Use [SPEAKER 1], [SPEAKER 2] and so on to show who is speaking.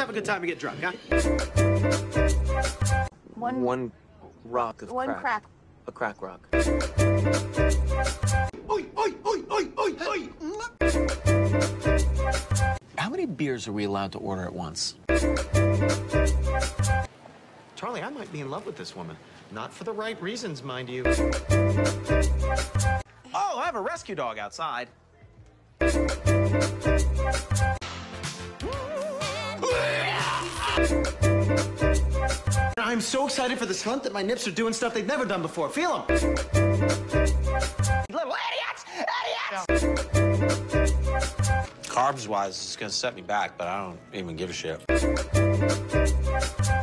[SPEAKER 1] have a good time and get drunk, huh?
[SPEAKER 2] One rock of
[SPEAKER 3] One crack.
[SPEAKER 2] A crack rock.
[SPEAKER 1] Oi, oi, oi, oi, oi, oi!
[SPEAKER 2] How many beers are we allowed to order at once?
[SPEAKER 1] Charlie, I might be in love with this woman. Not for the right reasons, mind you. Oh, I have a rescue dog outside. I'm so excited for this hunt that my nips are doing stuff they've never done before. Feel them. Little idiots! Idiots!
[SPEAKER 4] Carbs-wise, it's gonna set me back, but I don't even give a shit.